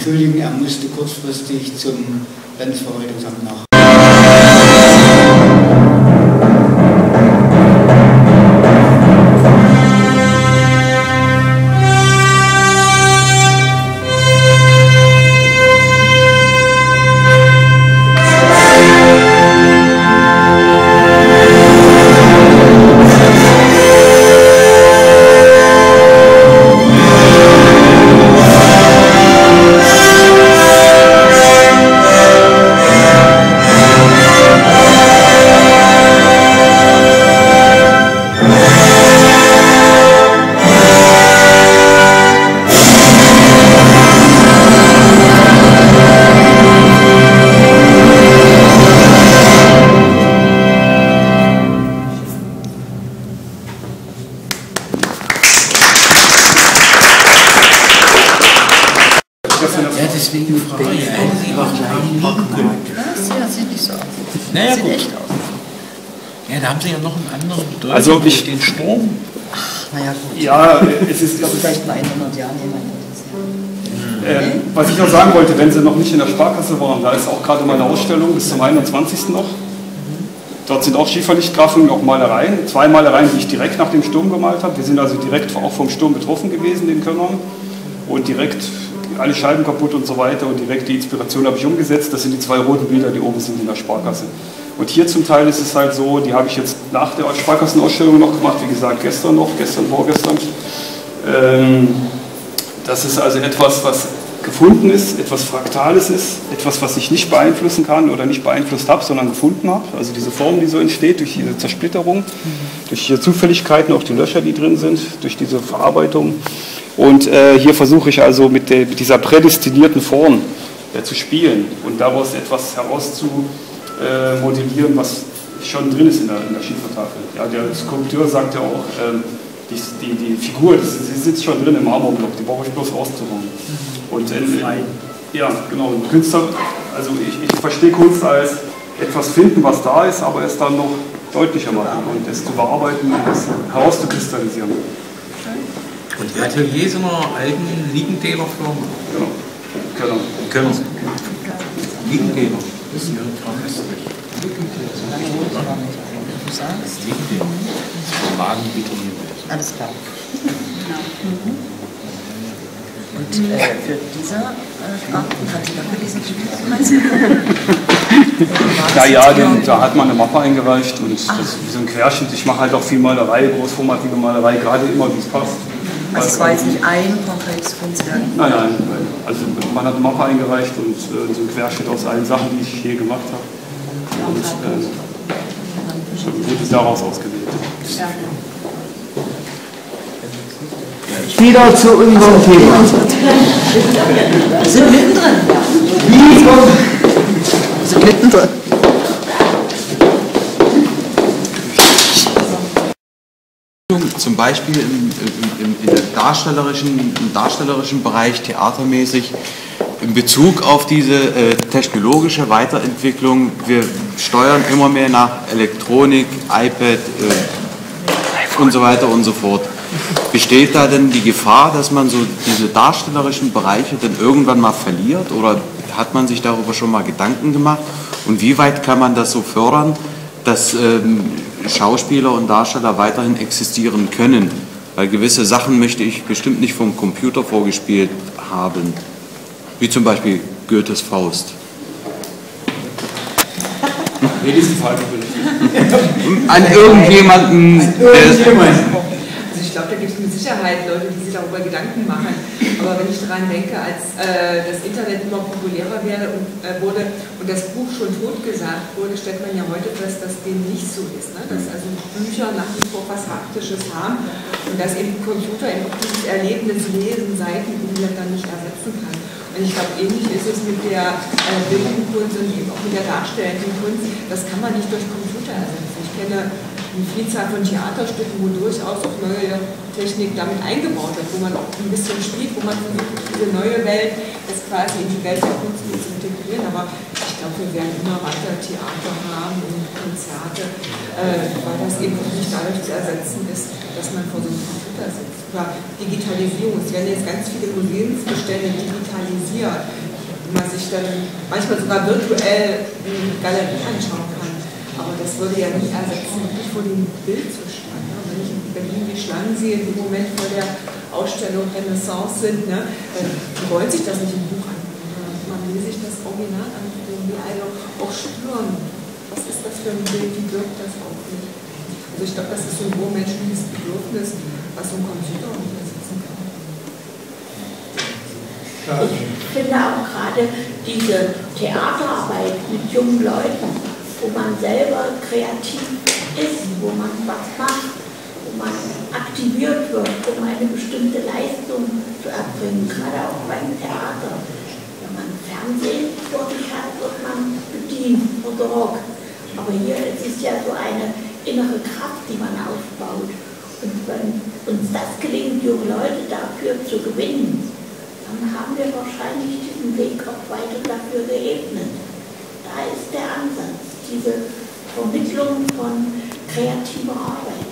entschuldigen, er musste kurzfristig zum Landesverwaltungsamt nach. Ja, deswegen frage ich Das sieht nicht so aus. Naja, Das sieht gut. echt aus. Ja, da haben Sie ja noch eine andere Bedeutung Also durch den Sturm. Naja, gut. Ja, es ist, Ich glaube, vielleicht in 100 Jahren jemand interessiert. was ich noch sagen wollte, wenn Sie noch nicht in der Sparkasse waren, da ist auch gerade mal eine Ausstellung bis zum 21. noch. Dort sind auch Schieferlichtgrafiken, auch Malereien. 2 Malereien, die ich direkt nach dem Sturm gemalt habe. Wir sind also direkt auch vom Sturm betroffen gewesen, den Könnern. Und direkt alle Scheiben kaputt und so weiter. Und direkt die Inspiration habe ich umgesetzt. Das sind die 2 roten Bilder, die oben sind in der Sparkasse. Und hier zum Teil ist es halt so, die habe ich jetzt nach der Sparkassenausstellung noch gemacht. Wie gesagt, gestern, vorgestern. Das ist also etwas, was gefunden ist, etwas Fraktales ist, etwas, was ich nicht beeinflussen kann oder nicht beeinflusst habe, sondern gefunden habe. Also diese Form, die so entsteht durch diese Zersplitterung, durch die Zufälligkeiten, auch die Löcher, die drin sind, durch diese Verarbeitung. Und hier versuche ich also mit dieser prädestinierten Form zu spielen und daraus etwas herauszumodellieren, was schon drin ist in der Schiefertafel. Ja, der Skulpteur sagt ja auch, die Figur, die sitzt schon drin im Marmorblock, die brauche ich bloß rauszuholen. Und ja, genau, ein Künstler, also ich verstehe Kunst als etwas finden, was da ist, aber es dann noch deutlicher machen und es zu bearbeiten und es herauszukristallisieren. Und die Ateliers in einer alten Liegentäler Firma. Genau. Können Sie. Liegentäler. Das ist ja östlich. Du sagst. Liegentäler. Wagenvitrine. Alles klar. Und für dieser Garten hat sie dafür diesen Typ. Ja, da hat man eine Mappe eingereicht und das ist wie so ein Querschnitt. Ich mache halt auch viel Malerei, großformatige Malerei, gerade immer, wie es passt. Also es war jetzt nicht ein konkretes Kunstwerk? Nein. Also man hat eine Mappe eingereicht und so ein Querschnitt aus allen Sachen, die ich je gemacht habe. Und wurde daraus ausgewählt. Ja. Wieder zu unserem Thema. Wir sind mittendrin. Wir sind mittendrin. Zum Beispiel im darstellerischen Bereich, theatermäßig, in Bezug auf diese technologische Weiterentwicklung. Wir steuern immer mehr nach Elektronik, iPad und so weiter und so fort. Besteht da denn die Gefahr, dass man so diese darstellerischen Bereiche dann irgendwann mal verliert, oder hat man sich darüber schon mal Gedanken gemacht? Und wie weit kann man das so fördern, dass Schauspieler und Darsteller weiterhin existieren können? Weil gewisse Sachen möchte ich bestimmt nicht vom Computer vorgespielt haben, wie zum Beispiel Goethes Faust. Nee, diesen Fall will ich nicht. An irgendjemanden, Ich glaube, da gibt es mit Sicherheit Leute, die sich darüber Gedanken machen. Aber wenn ich daran denke, als das Internet immer populärer wurde und das Buch schon totgesagt wurde, stellt man ja heute fest, dass dem nicht so ist. Ne? Dass also Bücher nach wie vor was Haptisches haben und dass eben Computer eben auch dieses Erleben des Lesen, Seitenumblättern nicht ersetzen kann. Und ich glaube, ähnlich ist es mit der bildenden Kunst und eben auch mit der darstellenden Kunst. Das kann man nicht durch Computer ersetzen. Ich kenne eine Vielzahl von Theaterstücken, wo durchaus auch neue Technik damit eingebaut wird, wo man auch ein bisschen spielt, wo man versucht, diese neue Welt jetzt quasi in die Welt der Kunst mit zu integrieren. Aber ich glaube, wir werden immer weiter Theater haben und Konzerte, weil das eben auch nicht dadurch zu ersetzen ist, dass man vor so einem Computer sitzt. über Digitalisierung. Es werden jetzt ganz viele Museumsbestände digitalisiert, wo man sich dann manchmal sogar virtuell die Galerie anschauen kann. Aber das würde ja nicht ersetzen, wirklich vor dem Bild zu stehen. Ne? Wenn ich in Berlin die Schlangen sehe, die im Moment vor der Ausstellung Renaissance sind, ne? Die wollen sich das nicht im Buch angucken. Man will sich das Original angucken, die also auch spüren. Was ist das für ein Bild, wie wirkt das auf mich? Also ich glaube, das ist so ein urmenschliches Bedürfnis, was so ein Computer nicht ersetzen kann. Ich finde auch gerade diese Theaterarbeit mit jungen Leuten, wo man selber kreativ ist, wo man was macht, wo man aktiviert wird, um eine bestimmte Leistung zu erbringen, gerade auch beim Theater. Wenn man Fernsehen vor sich hat, wird man bedient, versorgt. Aber hier ist es ja so eine innere Kraft, die man aufbaut. Und wenn uns das gelingt, junge Leute dafür zu gewinnen, dann haben wir wahrscheinlich diesen Weg auch weiter dafür geebnet. Da ist der Ansatz, diese Vermittlung von kreativer Arbeit.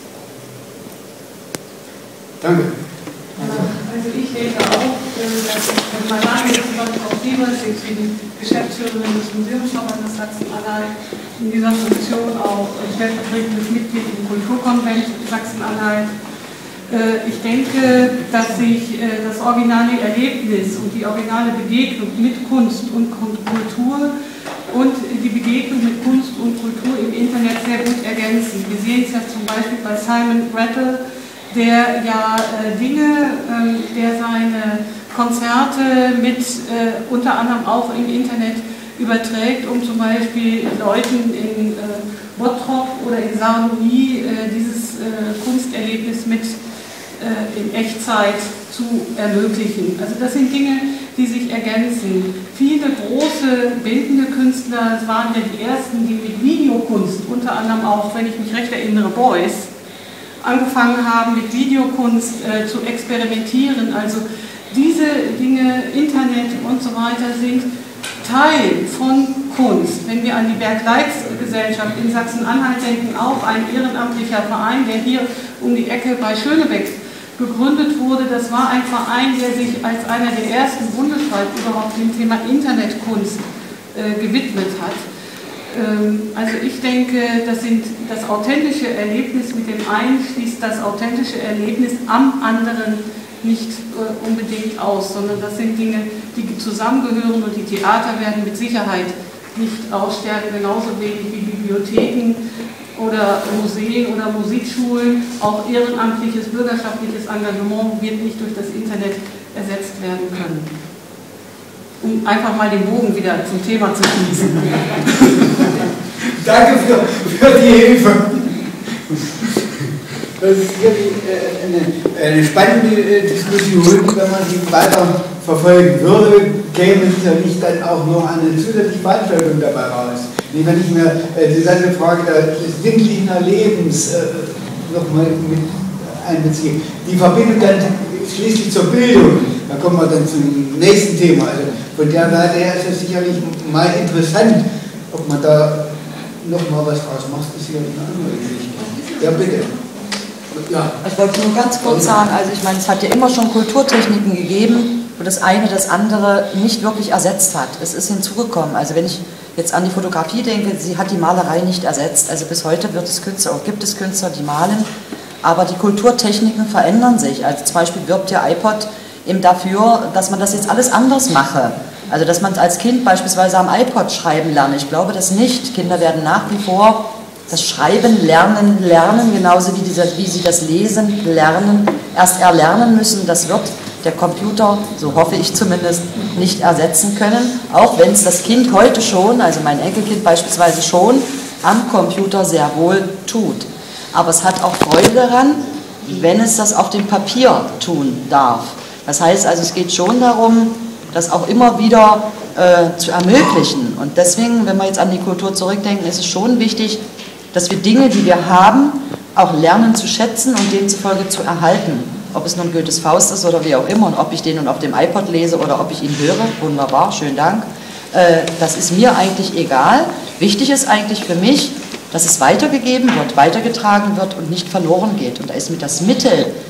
Danke. Also ich denke auch, dass mein Name ist Frau Sievers, ich bin Geschäftsführerin des Museumsverbandes Sachsen-Anhalt, in dieser Funktion auch stellvertretendes Mitglied im Kulturkonvent Sachsen-Anhalt. Ich denke, dass sich das originale Erlebnis und die originale Begegnung mit Kunst und Kultur und die Begegnung mit Kunst und Kultur im Internet sehr gut ergänzen. Wir sehen es ja zum Beispiel bei Simon Rattle, der ja der seine Konzerte mit unter anderem auch im Internet überträgt, um zum Beispiel Leuten in Bottrop oder in Saarlouis dieses Kunsterlebnis mit in Echtzeit zu ermöglichen. Also das sind Dinge, die sich ergänzen. Viele große bildende Künstler waren ja die ersten, die mit Videokunst, unter anderem auch, wenn ich mich recht erinnere, Beuys, angefangen haben, mit Videokunst zu experimentieren. Also diese Dinge, Internet und so weiter, sind Teil von Kunst. Wenn wir an die Berg-Leitz-Gesellschaft in Sachsen-Anhalt denken, auch ein ehrenamtlicher Verein, der hier um die Ecke bei Schönebeck gegründet wurde, das war ein Verein, der sich als einer der ersten bundesweit überhaupt dem Thema Internetkunst gewidmet hat. Also ich denke, das authentische Erlebnis mit dem einen schließt das authentische Erlebnis am anderen nicht unbedingt aus, sondern das sind Dinge, die zusammengehören, und die Theater werden mit Sicherheit nicht aussterben, genauso wenig wie Bibliotheken oder Museen oder Musikschulen. Auch ehrenamtliches, bürgerschaftliches Engagement wird nicht durch das Internet ersetzt werden können. Um einfach mal den Bogen wieder zum Thema zu schließen. Danke für die Hilfe. Das ist sicherlich eine spannende Diskussion, wenn man die weiter verfolgen würde, käme sicherlich dann auch noch eine zusätzliche Veranstaltung dabei raus. Wenn ich mir die ganze Frage des sinnlichen Erlebens nochmal mit einbeziehe, die Verbindung dann schließlich zur Bildung, da kommen wir dann zum nächsten Thema. Also von der Seite her ist es sicherlich mal interessant, ob man da nochmal was draus macht, ist sicherlich eine andere Geschichte. Ja, bitte. Ja. Ich wollte nur ganz kurz sagen, also ich meine, es hat ja immer schon Kulturtechniken gegeben, wo das eine das andere nicht wirklich ersetzt hat. Es ist hinzugekommen. Also wenn ich jetzt an die Fotografie denke, sie hat die Malerei nicht ersetzt. Also bis heute gibt es Künstler, die malen, aber die Kulturtechniken verändern sich. Also zum Beispiel wirbt der iPod eben dafür, dass man das jetzt alles anders mache. Also dass man als Kind beispielsweise am iPod schreiben lerne. Ich glaube das nicht. Kinder werden nach wie vor das Schreiben lernen, genauso wie sie das Lesen lernen, erst erlernen müssen. Das wird der Computer, so hoffe ich zumindest, nicht ersetzen können. Auch wenn es das Kind heute schon, also mein Enkelkind beispielsweise schon, am Computer sehr wohl tut. Aber es hat auch Freude daran, wenn es das auf dem Papier tun darf. Das heißt also, es geht schon darum, das auch immer wieder zu ermöglichen. Und deswegen, wenn wir jetzt an die Kultur zurückdenken, ist es schon wichtig, dass wir Dinge, die wir haben, auch lernen zu schätzen und demzufolge zu erhalten. Ob es nun Goethes Faust ist oder wie auch immer, und ob ich den nun auf dem iPod lese oder ob ich ihn höre, wunderbar, schönen Dank. Das ist mir eigentlich egal. Wichtig ist eigentlich für mich, dass es weitergegeben wird, weitergetragen wird und nicht verloren geht. Und da ist mir das Mittel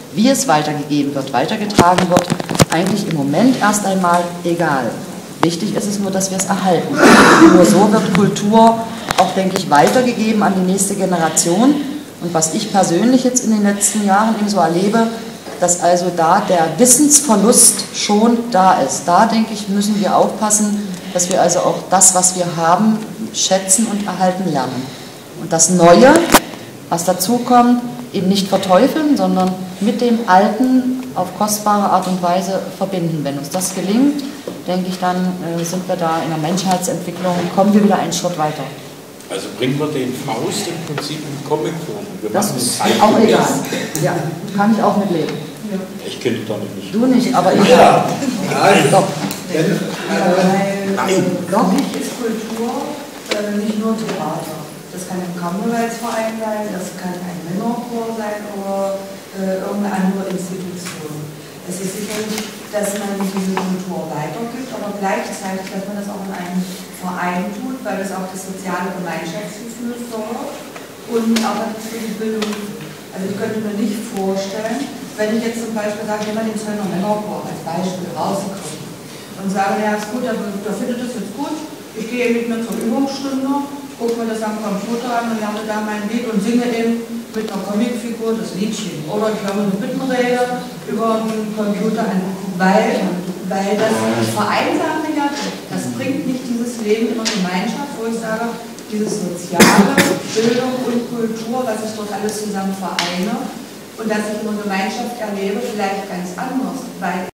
Wie es weitergegeben wird, weitergetragen wird, eigentlich im Moment erst einmal egal. Wichtig ist es nur, dass wir es erhalten. Nur so wird Kultur auch, denke ich, weitergegeben an die nächste Generation. Und was ich persönlich jetzt in den letzten Jahren eben so erlebe, dass also da der Wissensverlust schon da ist. Da, denke ich, müssen wir aufpassen, dass wir also auch das, was wir haben, schätzen und erhalten lernen. Und das Neue, was dazukommt, eben nicht verteufeln, sondern mit dem Alten auf kostbare Art und Weise verbinden. Wenn uns das gelingt, denke ich, dann sind wir da in der Menschheitsentwicklung, kommen wir wieder einen Schritt weiter. Also bringen wir den Faust im Prinzip in Comicform. Das ist auch egal. Ja, kann ich auch mitleben. Ich kenne dich damit nicht. Du nicht, aber ich. Ja. Doch. Nein. Für mich ist Kultur nicht nur Theater. Das kann ein Karnevalsverein sein, das kann ein Männerchor sein oder irgendeine andere Institution. Es ist sicherlich, dass man diese Kultur weitergibt, aber gleichzeitig, dass man das auch in einem Verein tut, weil das auch das soziale Gemeinschaftsgefühl fördert und auch für die Bildung. Also ich könnte mir nicht vorstellen, wenn ich jetzt zum Beispiel sage, jemand den Zöllner Männerchor als Beispiel rauskriege und sage, ja, ist gut, der findet das jetzt gut, ich gehe mit mir zur Übungsstunde, gucke mir das am Computer an und lerne da mein Lied und singe eben mit einer Comicfigur das Liedchen. Oder ich höre mir eine Bittenrede über den Computer an, weil das Vereinsame ja, das bringt nicht dieses Leben in der Gemeinschaft, wo ich sage, dieses soziale, Bildung und Kultur, was ich dort alles zusammen vereine und das ich in der Gemeinschaft erlebe, vielleicht ganz anders, weil